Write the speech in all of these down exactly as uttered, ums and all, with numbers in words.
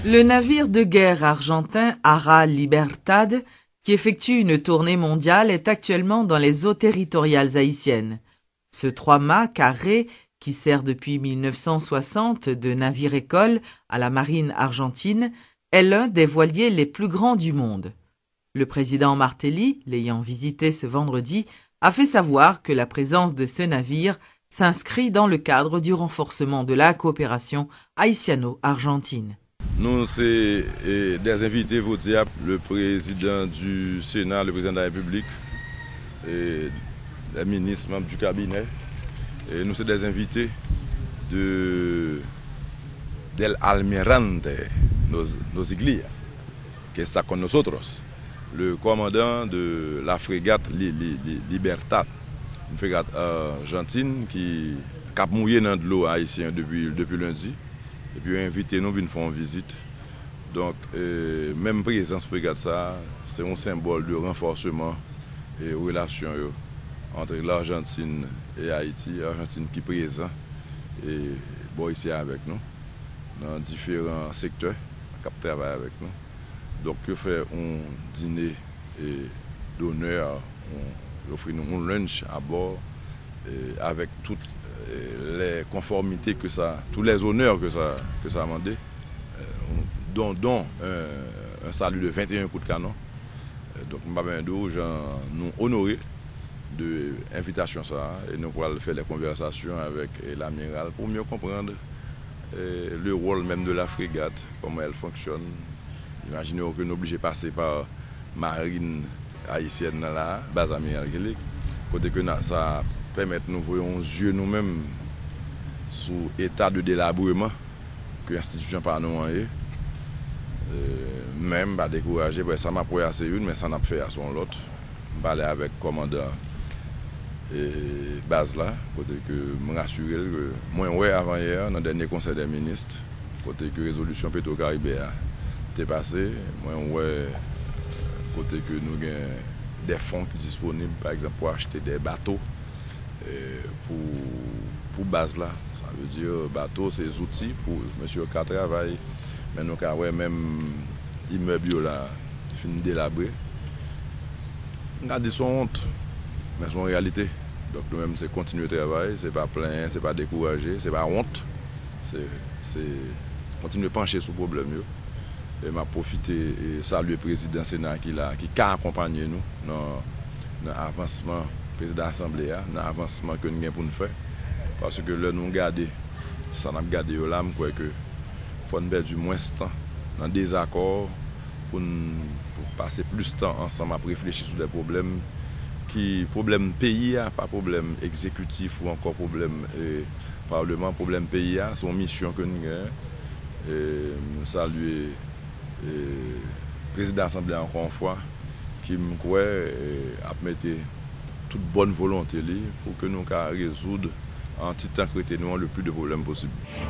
Le navire de guerre argentin Ara Libertad, qui effectue une tournée mondiale, est actuellement dans les eaux territoriales haïtiennes. Ce trois-mâts carré, qui sert depuis mille neuf cent soixante de navire-école à la marine argentine, est l'un des voiliers les plus grands du monde. Le président Martelly, l'ayant visité ce vendredi, a fait savoir que la présence de ce navire s'inscrit dans le cadre du renforcement de la coopération haïtiano-argentine. Nous, c'est des invités, vous dire, le président du Sénat, le président de la République, et les ministres, membres du cabinet. Et nous, c'est des invités de del almirante nos, nos iglesia, que está con nosotros, le commandant de la frégate li, li, li, Libertad, une frégate argentine qui a mouillé dans de l'eau haïtienne depuis, depuis lundi. Et puis invité nous venir faire une visite. Donc, euh, même présence frégate ça, c'est un symbole de renforcement et relation entre l'Argentine et Haïti. L'Argentine qui est présent et bon, ici avec nous, dans différents secteurs, qui travaillent avec nous. Donc, que fait un dîner d'honneur, on offre un lunch à bord et avec toutes les conformités que ça, tous les honneurs que ça, que ça a demandé, euh, dont, dont un, un salut de vingt et un coups de canon. Euh, donc, Mbabendo, nous honorés de l'invitation ça, et nous pourrons faire les conversations avec l'amiral pour mieux comprendre euh, le rôle même de la frégate, comment elle fonctionne. Imaginez que nous sommes obligés de passer par marine haïtienne dans la base amirale, côté que ça permet de nous voir aux yeux nous-mêmes sous état de délabrement que l'institution par nous en est. Euh, même pas découragé, ça m'a pris assez une, mais ça n'a pas fait à son lot. Je parlais avec le commandant et base là, côté que me rassurer que moi ouais avant hier dans le dernier conseil des ministres, côté que résolution Petro-Caribéa était passée, moi ouais côté que nous avons des fonds qui sont disponibles par exemple pour acheter des bateaux. Pour, pour base là, ça veut dire bateau, c'est des outils pour monsieur qui travaille, mais nous avons même immeuble là, fini délabré. On a dit son honte, mais c'est une réalité. Donc nous-mêmes, c'est continuer le travail, c'est pas plein, c'est pas découragé, c'est pas honte, c'est continuer à pencher sur le problème. Et m'a profité et saluer le président Sénat qui a qui a accompagné nous dans l'avancement. Président de l'Assemblée, dans l'avancement que nous avons pour nous faire. Parce que là, nous regardons, ça nous regardé là, je crois que faut nous perdre du moins de temps dans des accords pour, pour passer plus de temps ensemble à réfléchir sur des problèmes qui problème pays, pas problème exécutif ou encore problème eh, parlement, problème pays, c'est une mission que nous avons. Nous saluons le président de l'Assemblée encore une fois qui me croit à mettre toute bonne volonté pour que nous puissions résoudre en petit temps que nous le plus de problèmes possible.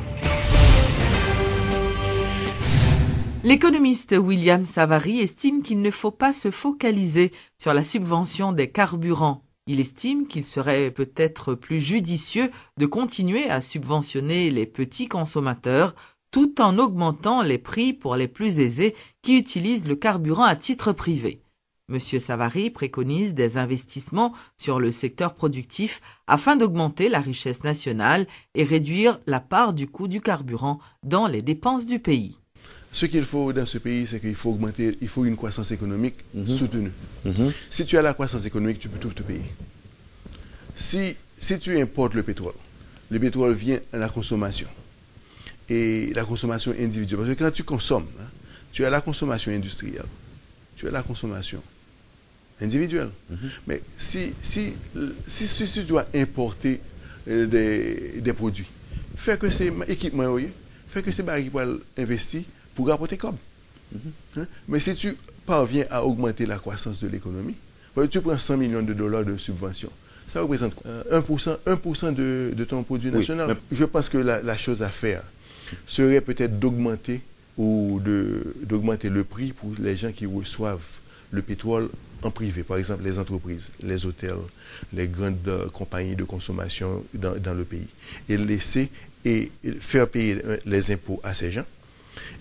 L'économiste William Savary estime qu'il ne faut pas se focaliser sur la subvention des carburants. Il estime qu'il serait peut-être plus judicieux de continuer à subventionner les petits consommateurs tout en augmentant les prix pour les plus aisés qui utilisent le carburant à titre privé. Monsieur Savary préconise des investissements sur le secteur productif afin d'augmenter la richesse nationale et réduire la part du coût du carburant dans les dépenses du pays. Ce qu'il faut dans ce pays, c'est qu'il faut augmenter, il faut une croissance économique mm-hmm. soutenue. Mm-hmm. Si tu as la croissance économique, tu peux tout te payer. Si, si tu importes le pétrole, le pétrole vient à la consommation. Et la consommation individuelle. Parce que quand tu consommes, hein, tu as la consommation industrielle, tu as la consommation individuelle. Mm-hmm. Mais si, si, si, si tu dois importer euh, des, des produits, fais que ces équipements, fais que ces barils pour investir pour rapporter comme. Mm-hmm. Hein? Mais si tu parviens à augmenter la croissance de l'économie, tu prends cent millions de dollars de subventions, ça représente euh, un pour cent, un pour cent de, de ton produit national. Oui, mais... Je pense que la, la chose à faire serait peut-être d'augmenter ou de, d'augmenter le prix pour les gens qui reçoivent le pétrole en privé, par exemple les entreprises, les hôtels, les grandes euh, compagnies de consommation dans, dans le pays, et laisser et faire payer les impôts à ces gens et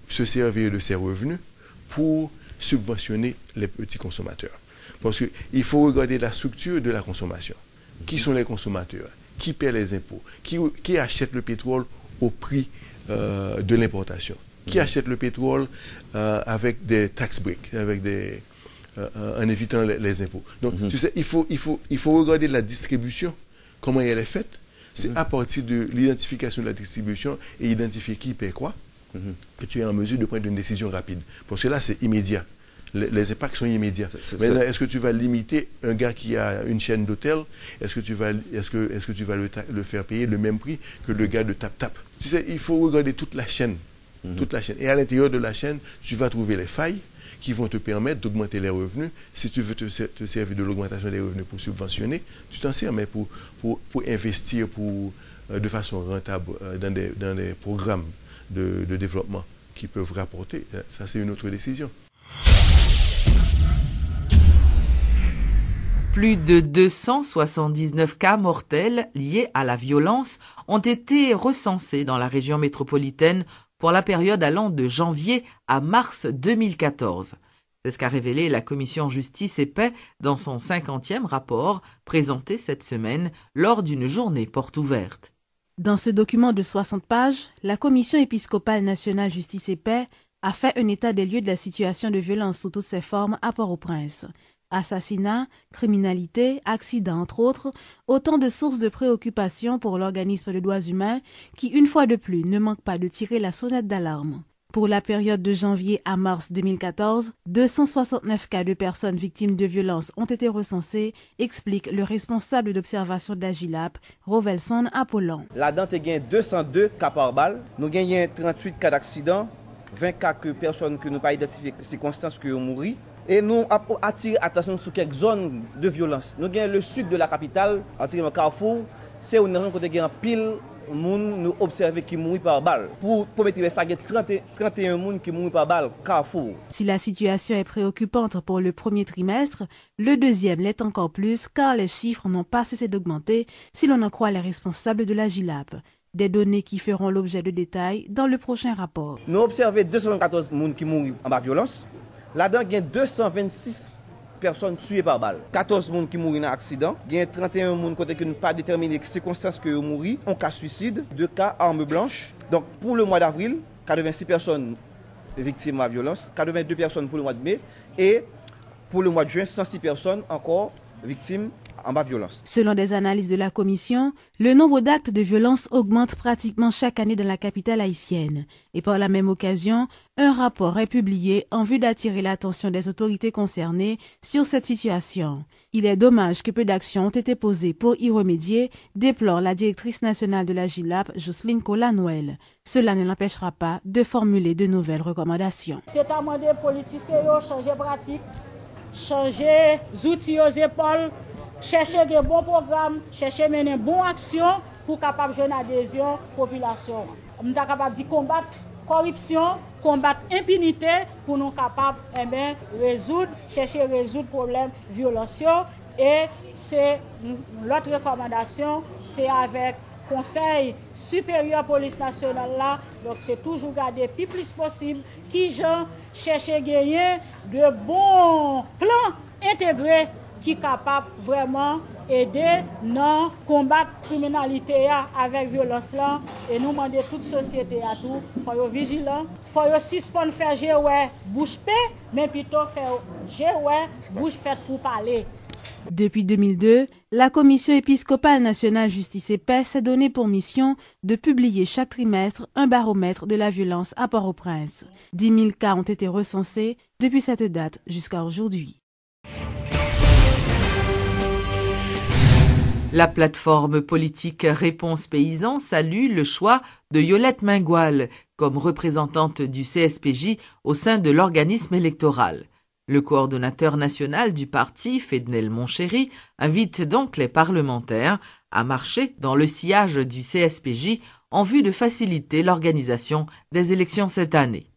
se servir de ces revenus pour subventionner les petits consommateurs. Parce qu'il faut regarder la structure de la consommation. Qui sont les consommateurs? Qui paie les impôts? Qui, qui achète le pétrole au prix euh, de l'importation? Qui achète le pétrole euh, avec des tax breaks, avec des, euh, en évitant les, les impôts? Donc, mm-hmm. tu sais, il faut, il, faut, il faut regarder la distribution, comment elle est faite. C'est mm-hmm. à partir de l'identification de la distribution et identifier qui paie quoi, mm-hmm. que tu es en mesure de prendre une décision rapide. Parce que là, c'est immédiat. Les, les impacts sont immédiats. Maintenant, est-ce que tu vas limiter un gars qui a une chaîne d'hôtel? Est-ce que tu vas, est-ce que, est-ce que tu vas le, le faire payer le même prix que le gars de tap-tap? Tu sais, il faut regarder toute la chaîne. Mm-hmm. Toute la chaîne. Et à l'intérieur de la chaîne, tu vas trouver les failles qui vont te permettre d'augmenter les revenus. Si tu veux te, te servir de l'augmentation des revenus pour subventionner, tu t'en sers, mais pour, pour, pour investir pour, euh, de façon rentable euh, dans, des, dans des programmes de, de développement qui peuvent rapporter, ça c'est une autre décision. Plus de deux cent soixante-dix-neuf cas mortels liés à la violence ont été recensés dans la région métropolitaine pour la période allant de janvier à mars deux mille quatorze. C'est ce qu'a révélé la commission Justice et Paix dans son cinquantième rapport présenté cette semaine lors d'une journée porte ouverte. Dans ce document de soixante pages, la commission épiscopale nationale Justice et Paix a fait un état des lieux de la situation de violence sous toutes ses formes à Port-au-Prince. Assassinats, criminalité, accidents entre autres, autant de sources de préoccupation pour l'organisme de droits humains qui, une fois de plus, ne manque pas de tirer la sonnette d'alarme. Pour la période de janvier à mars deux mille quatorze, deux cent soixante-neuf cas de personnes victimes de violences ont été recensés, explique le responsable d'observation de la J L A P, Rovelson Apollon. Là-dedans, il y a deux cent deux cas par balle. Nous avons trente-huit cas d'accident, vingt cas de personnes que nous n'avons pas identifiées, circonstances qui ont mouru. Et nous avons attiré l'attention sur quelques zones de violence. Nous avons le sud de la capitale, en Carrefour, c'est où nous avons un pile de monde nous observer qui mourent par balle. Pour promettre ça, il y a trente et un personnes qui mourent par balle, Carrefour. Si la situation est préoccupante pour le premier trimestre, le deuxième l'est encore plus car les chiffres n'ont pas cessé d'augmenter si l'on en croit les responsables de la J L A P. Des données qui feront l'objet de détails dans le prochain rapport. Nous observons deux cent quatorze personnes qui mourent en bas violence. Là-dedans, il y a deux cent vingt-six personnes tuées par balle. quatorze personnes qui mourent dans accident. Il y a trente et un personnes qui n'ont pas déterminé les circonstances que ont mouru. Un cas suicide, deux cas armes blanches. Donc pour le mois d'avril, quatre-vingt-six personnes victimes de violence, quatre-vingt-deux personnes pour le mois de mai et pour le mois de juin, cent six personnes encore victimes en bas violence. Selon des analyses de la commission, le nombre d'actes de violence augmente pratiquement chaque année dans la capitale haïtienne. Et par la même occasion, un rapport est publié en vue d'attirer l'attention des autorités concernées sur cette situation. Il est dommage que peu d'actions ont été posées pour y remédier, déplore la directrice nationale de la J L A P, Jocelyne Cola-Noël. Cela ne l'empêchera pas de formuler de nouvelles recommandations. C'est à demander aux politiciens de changer pratique, changer les outils aux épaules, chercher des bons programmes, chercher mener bonnes actions pour capable jouer adhésion population. Nous sommes capables de combattre la corruption, combattre l'impunité pour nous capables eh bien, résoudre, chercher à résoudre les problèmes de violence. Et c'est l'autre recommandation, c'est avec le Conseil supérieur police nationale là, donc c'est toujours garder le plus possible qui gens chercher à gagner de bons plans intégrés qui est capable vraiment aider dans combattre la criminalité avec violence là et nous demander toute société à tout faut être vigilant faut suspendre faire jouer bouche paix mais plutôt faire jouer bouche faite pour parler. Depuis deux mille deux, la Commission épiscopale nationale Justice et Paix s'est donné pour mission de publier chaque trimestre un baromètre de la violence à Port-au-Prince. dix mille cas ont été recensés depuis cette date jusqu'à aujourd'hui. La plateforme politique Réponse Paysan salue le choix de Yolette Mingual comme représentante du C S P J au sein de l'organisme électoral. Le coordonnateur national du parti, Fednel Monchéry, invite donc les parlementaires à marcher dans le sillage du C S P J en vue de faciliter l'organisation des élections cette année.